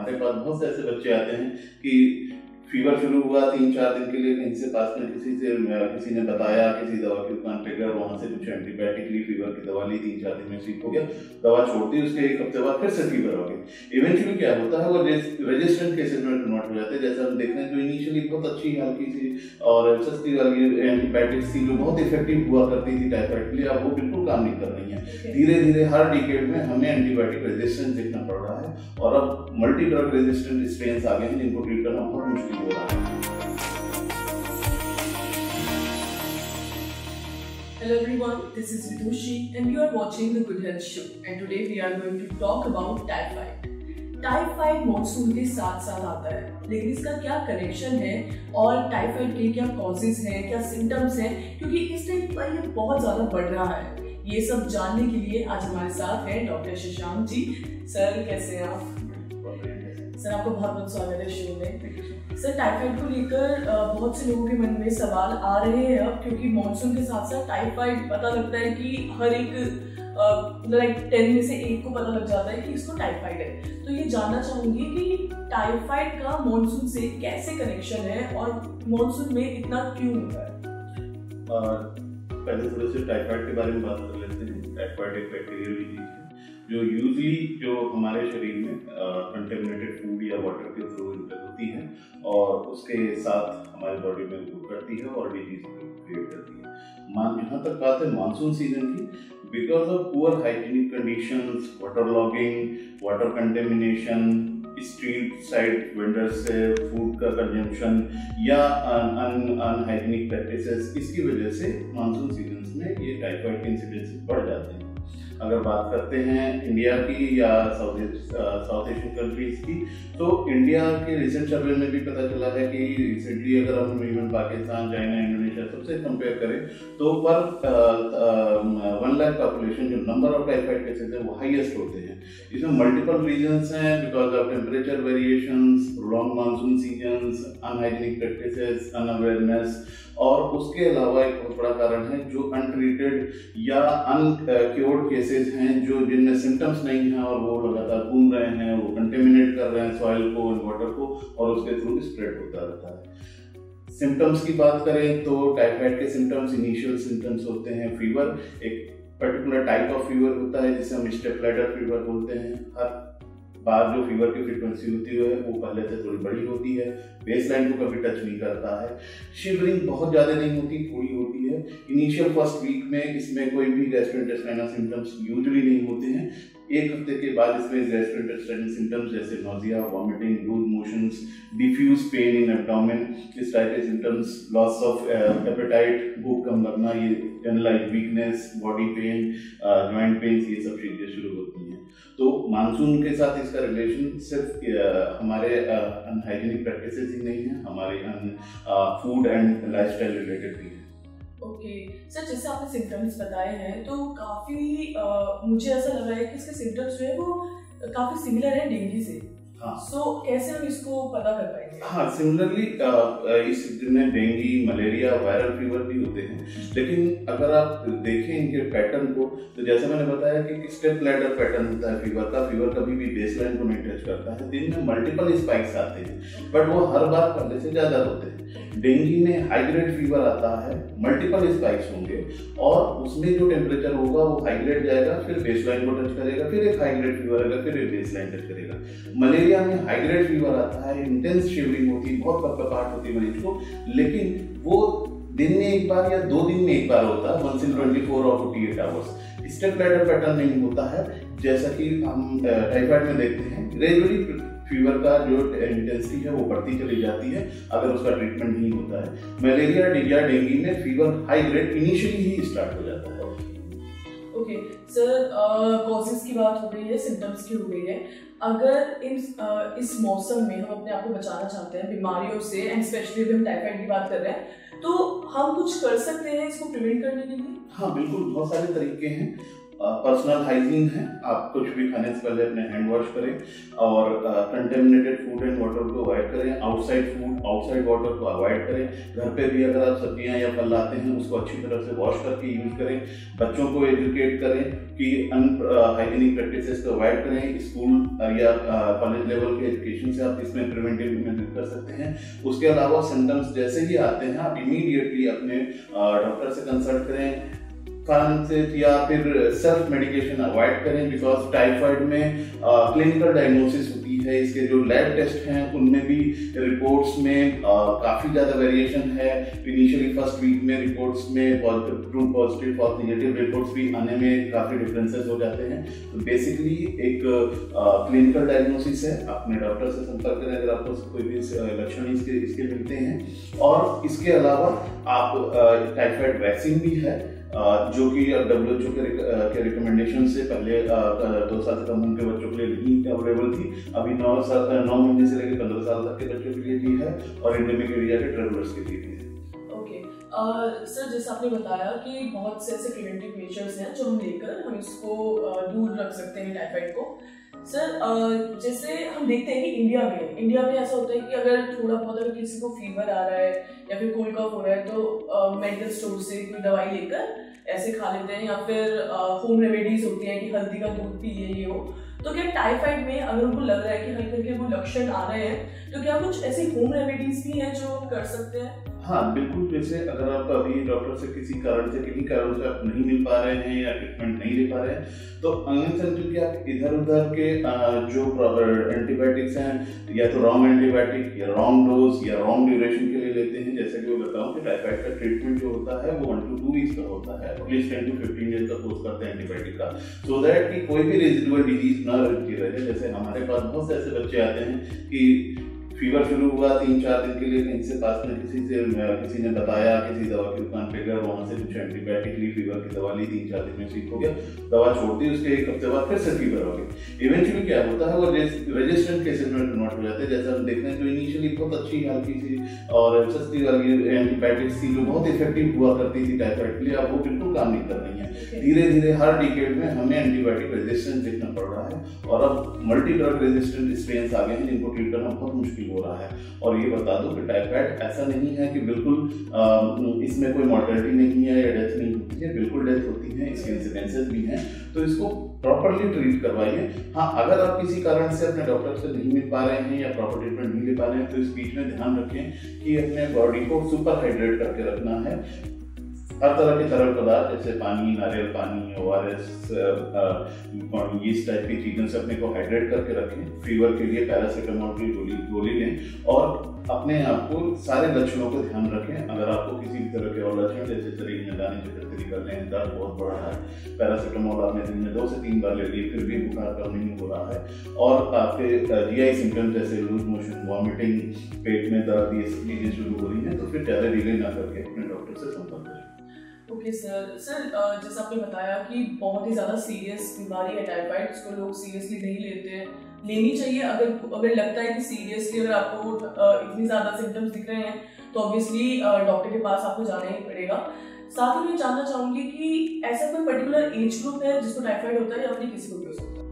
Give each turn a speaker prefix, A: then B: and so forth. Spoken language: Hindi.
A: हमारे पास बहुत से ऐसे बच्चे आते हैं कि फीवर शुरू हुआ 3-4 दिन के लिए कहीं से पास में किसी ने बताया, किसी दवा की दुकान पे गए, वहाँ से कुछ एंटीबायोटिक ली, फीवर की दवा ली, 3-4 दिन में ठीक हो गया, दवा छोड़ दी, उसके 1 हफ्ते बाद फिर से फीवर हो गई। इवेंचुअली क्या होता है, वो रेजिस्टेंट केसेस में कन्वर्ट हो जाते हैं। जैसे हम देखते हैं जो इनिशियली बहुत अच्छी हल्की सी और सस्ती वाली एंटीबायोटिक्स थी जो बहुत इफेक्टिव हुआ करती थी टाइफाइड के लिए, अब वो बिल्कुल काम नहीं कर रही है। धीरे धीरे हर डिकेड में हमें एंटीबायोटिक रेजिस्टेंस देखना पड़ रहा है और अब मल्टी ड्रग रेजिस्टेंट स्ट्रेन्स आ गए हैं जिनको ट्रीट करना बहुत मुश्किल हो रहा है।
B: Hello everyone, this is Vidushi and you are watching the Good Health Show and today we are going to talk about typhoid. Typhoid monsoon के साथ साथ आता है, लेकिन इसका क्या कनेक्शन है और टाइफाइड के क्या कॉजेज हैं, क्या सिम्टम्स हैं, क्योंकि इस टाइम पर ये बहुत ज्यादा बढ़ रहा है। ये सब जानने के लिए आज हमारे साथ हैं डॉक्टर शशांक जी। सर कैसे हैं आप? सर आपको बहुत बहुत स्वागत है शो में। सर टाइफाइड को लेकर बहुत से लोगों के मन में सवाल आ रहे हैं अब, क्योंकि मॉनसून के साथ साथ टाइफाइड पता लगता है कि हर एक लाइक 10 में से 1 को पता लग जाता है कि इसको टाइफाइड है। तो ये जानना चाहूंगी कि टाइफाइड का मॉनसून से कैसे कनेक्शन है और मॉनसून में इतना क्यों होता है?
A: पहले थोड़े से टाइफाइड के बारे में बात कर लेते हैं। टाइफाइड एक बैक्टीरियल डिजीज है जो यूजली जो हमारे शरीर में कंटेमिनेटेड फूड या वाटर के थ्रू इंटर होती है और उसके साथ हमारी बॉडी में ग्रो करती है और डिजीज क्रिएट करती है। यहाँ तक बात है मानसून सीजन की, because of poor hygienic conditions, water logging, water contamination, street side vendors से फूड का कंजम्पशन या अनहाइजीनिक प्रैक्टिसेस, इसकी वजह से मानसून सीजन्स में ये टाइफाइड के इंसिडेंस बढ़ जाते हैं। अगर बात करते हैं इंडिया की या साउथ एशियन कंट्रीज की, तो इंडिया के रिसेंट सर्वे में भी पता चला है कि रिसेंटली अगर हम इवन पाकिस्तान, चाइना, इंडोनेशिया सबसे कंपेयर करें तो पर 1 लाख पॉपुलेशन जो नंबर ऑफ टाइफाइड केसेस है वो हाईएस्ट होते हैं। इसमें मल्टीपल रीजंस हैं, because of temperature variations, prolong monsoon seasons, unhygienic practices, unawareness, और उसके अलावा एक बहुत बड़ा कारण है जो अनट्रीटेड या अनक्योर्ड केसेस हैं जो जिनमें सिम्टम्स नहीं हैं और वो लगातार घूम रहे हैं, वो कंटेमिनेट कर रहे हैं सॉइल को, वाटर को, और उसके थ्रू स्प्रेड होता रहता है। सिम्टम्स की बात करें तो टाइफाइड के सिम्टम्स, इनिशियल सिम्टम्स होते हैं फीवर, एक पर्टिकुलर टाइप ऑफ फीवर होता है जिसे हम स्टेप लैडर फीवर बोलते हैं। हर बार जो फीवर की फ्रीक्वेंसी होती है वो पहले से थोड़ी बड़ी होती है, बेस लाइन को कभी टच नहीं करता है। शिवरिंग बहुत ज़्यादा नहीं होती, थोड़ी होती है। इनिशियल फर्स्ट वीक में इसमें कोई भी गैस्ट्रोइंटेस्टाइनल सिम्टम्स यूजुअली नहीं होते हैं। 1 हफ्ते के बाद इसमें गैस्ट्रोइंटेस्टाइनल सिम्टम्स जैसे nausea, vomiting, loose motions, diffuse pain in abdomen, इस टाइप के सिम्टम्स, लॉस ऑफ एपेटाइट, भूख कम लगना, ये generalize weakness, body pain, joint pain, ये सब चीज़ें शुरू होती हैं। तो मानसून के साथ इसका रिलेशन सिर्फ हमारे अनहाइजीनिक प्रैक्टिसेस ही नहीं है, हमारे फूड एंड लाइफस्टाइल रिलेटेड भी है।
B: ओके सर, जैसे आपने सिम्टम्स बताए हैं तो काफ़ी मुझे ऐसा लग रहा है कि इसके सिम्टम्स जो है वो काफ़ी सिमिलर है डेंगू से।
A: हाँ,
B: सो कैसे हम इसको पता कर पाएंगे?
A: हाँ, सिमिलरली इसमें डेंगू, मलेरिया, वायरल फीवर भी होते हैं, लेकिन अगर आप देखें इनके पैटर्न को तो जैसे मैंने बताया कि स्टेप लैडर पैटर्न होता है फीवर का। फीवर कभी भी बेसलाइन को नहीं टच करता है, दिन में मल्टीपल स्पाइक्स आते हैं, बट वो हर बार पहले से ज़्यादा होते हैं। डेंगू में हाई ग्रेड फीवर आता है, मल्टीपल स्पाइक्स होंगे और उसमें जो टेम्परेचर होगा वो हाई ग्रेड जाएगा, फिर बेसलाइन को टच करेगा, फिर एक हाई ग्रेड फीवर आएगा, फिर एक बेसलाइन टच करेगा। मलेरिया में हाई ग्रेड फीवर आता है, इंटेंस शिवरिंग होती है, बहुत कपकपाहट होती है मरीज को, लेकिन वो दिन में एक बार या 2 दिन में एक बार होता है, 1 in 24 और 48 आवर्स। स्टेप लैडर पैटर्न नहीं होता है जैसा कि हम टाइफाइड में देखते हैं। ग्रेजुअली फीवर का जो इंटेंसिटी है वो बढ़ती चली जाती है अगर उसका ट्रीटमेंट नहीं होता है। मलेरिया या डेंगू में फीवर हाई ग्रेड इनिशियली ही स्टार्ट हो जाता है।
B: ओके सर, कॉजेज की बात हो गई है, सिम्टम्स की हो गई है। अगर इस मौसम में हम अपने आप को बचाना चाहते हैं बीमारियों से, एंड स्पेशली अभी हम टाइफाइड की बात कर रहे हैं, तो हम कुछ कर सकते हैं इसको प्रिवेंट करने के लिए?
A: हाँ बिल्कुल, बहुत सारे तरीके हैं। पर्सनल हाइजीन है, आप कुछ भी खाने से पहले अपने हैंड वॉश करें और कंटेमिनेटेड फूड एंड वाटर को अवॉइड करें, आउटसाइड फूड आउटसाइड वाटर को अवॉइड करें। घर पे भी अगर आप सब्जियां या फल लाते हैं उसको अच्छी तरह से वॉश करके यूज करें। बच्चों को एजुकेट करें कि अनहाइजीनिक प्रैक्टिसेस को अवॉइड करें। स्कूल या कॉलेज लेवल के एजुकेशन से आप इसमें प्रिवेंटिव मेजर कर सकते हैं। उसके अलावा सिम्टम्स जैसे ही आते हैं आप इमीडिएटली अपने डॉक्टर से कंसल्ट करें, से या फिर सेल्फ मेडिकेशन अवॉइड करें, बिकॉज टाइफाइड में क्लिनिकल डायग्नोसिस होती है। इसके जो लैब टेस्ट हैं उनमें भी रिपोर्ट्स में काफ़ी ज़्यादा वेरिएशन है। इनिशियली फर्स्ट वीक में रिपोर्ट्स में ट्रू पॉजिटिव और नेगेटिव रिपोर्ट्स भी आने में काफ़ी डिफरेंसेस हो जाते हैं। तो बेसिकली एक क्लिनिकल डायग्नोसिस है, अपने डॉक्टर से संपर्क करें अगर आपको कोई भी लक्षण इसके मिलते हैं। और इसके अलावा आप टाइफाइड वैक्सीन भी है जो कि WHO के रिकमेंडेशन से पहले 2 साल से कम उम्र के बच्चों के लिए नहीं अवेलेबल थी, अभी 9 महीने से लेकर 15 साल तक के बच्चों के लिए भी है और एंडेमिक एरिया के ट्रेवलर्स के लिए भी है।
B: ओके सर, जैसे आपने बताया कि बहुत से ऐसे प्रिवेंटिव मेजर्स हैं जो हम लेकर हम इसको दूर रख सकते हैं टाइफाइड को। सर जैसे हम देखते हैं कि इंडिया में ऐसा होता है कि अगर थोड़ा बहुत अगर किसी को फीवर आ रहा है या फिर कोल्ड कफ हो रहा है तो मेडिकल स्टोर से कोई दवाई लेकर ऐसे खा लेते हैं, या फिर होम रेमेडीज होती हैं कि हल्दी का दूध पिए ये हो। तो क्या टाइफाइड में अगर उनको लग रहा है कि हल्के हल्के वो लक्षण आ रहे हैं तो क्या कुछ ऐसी होम रेमेडीज भी हैं जो कर सकते हैं?
A: हाँ बिल्कुल, जैसे अगर आप अभी डॉक्टर से किसी कारण से आप नहीं मिल पा रहे हैं या ट्रीटमेंट नहीं ले पा रहे हैं तो क्योंकि आप इधर उधर के जो एंटीबायोटिक्स हैं या तो रॉन्ग एंटीबायोटिक या रॉन्ग डोज या रॉन्ग ड्यूरेशन के लिए लेते हैं। जैसे कि मैं बताऊं कि टाइफाइड का ट्रीटमेंट जो होता है वो 1 to 2 वीक्स का होता है, एटलीस्ट 10 to 15 डेज का कोर्स करते हैं एंटीबायोटिक का, सो दैट कि कोई भी रेजिडुअल डिजीज ना रहे। जैसे हमारे पास बहुत से ऐसे बच्चे आते हैं कि फीवर शुरू हुआ 3-4 दिन के लिए कहीं से पास में किसी ने बताया, किसी दवा की दुकान पे गए, वहाँ से कुछ एंटीबायोटिक ली, फीवर की दवा ली, 3-4 दिन में ठीक हो गया, दवा छोड़ दी, उसके 1 हफ्ते बाद फिर से फीवर हो गया। इवेंचुअली क्या होता है वो रेजिस्टेंट केसेस में कन्वर्ट हो जाते हैं। जैसे हम देखते हैं जो इनिशियली बहुत अच्छी हल्की सी और सस्ती वाली एंटीबायोटिक्स थी जो बहुत इफेक्टिव हुआ करती थी टाइफाइड के लिए, अब वो बिल्कुल काम नहीं कर रही है। धीरे धीरे हर डिकेड में हमें एंटीबायोटिक रेजिस्टेंस देखना पड़ रहा है और अब मल्टी ड्रग रेजिस्टेंट स्ट्रेन्स आ गए हैं जिनको ट्रीट करना बहुत मुश्किल हो रहा है। और ये बता दो कि टाइफाइड ऐसा नहीं है कि बिल्कुल इसमें कोई मॉर्टेलिटी नहीं है या डेथ नहीं होती है, बिल्कुल डेथ होती है, इसके इंसिडेंसेस भी हैं, तो इसको प्रॉपर्ली ट्रीट करवाइए। हाँ, अगर आप किसी कारण से अपने डॉक्टर से नहीं मिल पा रहे हैं या प्रॉपर ट्रीटमेंट नहीं ले पा रहे हैं तो इस बीच में ध्यान रखें कि अपने बॉडी को सुपर हाइड्रेट करके रखना है। हर तरह के तरल पदार्थ जैसे पानी, नारियल पानी, ORS, इस टाइप की चीज़ों से अपने को हाइड्रेट करके रखें। फीवर के लिए पैरासीटामोल की गोली लें और अपने आप को सारे लक्षणों को ध्यान रखें। अगर आपको किसी भी तरह के और लक्षण जैसे शरीर में दाने चकत्तरी कर रहे हैं, दर्द बहुत बढ़ रहा है, पैरासीटामोल आपने दिन में 2 से 3 बार ले ली फिर भी बुखार कम नहीं हो रहा है और आपके GI सिम्टम्स जैसे लूज मोशन, वॉमिटिंग, पेट में दर्द, ये सब चीज़ें शुरू हो रही हैं तो फिर ज़्यादा डिले ना करके अपने डॉक्टर से संपर्क करें।
B: ओके सर, जैसा आपने बताया कि बहुत ही ज़्यादा सीरियस बीमारी है टाइफाइड, इसको लोग सीरियसली नहीं लेते हैं, लेनी चाहिए। अगर लगता है कि सीरियसली अगर आपको इतनी ज़्यादा सिम्टम्स दिख रहे हैं तो ऑब्वियसली डॉक्टर के पास आपको जाना ही पड़ेगा। साथ ही मैं जानना चाहूँगी कि ऐसा कोई पर्टिकुलर एज ग्रुप है जिसको टाइफाइड होता है या फिर किसी को भी हो सकता है?